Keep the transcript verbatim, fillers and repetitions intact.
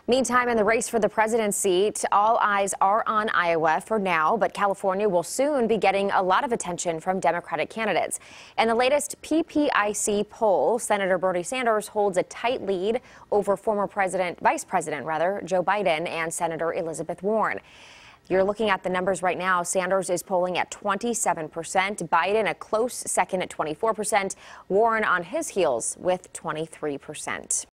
Meantime, in the race for the president's seat, all eyes are on Iowa for now, but California will soon be getting a lot of attention from Democratic candidates. In the latest P P I C poll, Senator Bernie Sanders holds a tight lead over former President, Vice President, rather, Joe Biden and Senator Elizabeth Warren. You're looking at the numbers right now. Sanders is polling at twenty-seven percent, Biden a close second at twenty-four percent, Warren on his heels with twenty-three percent.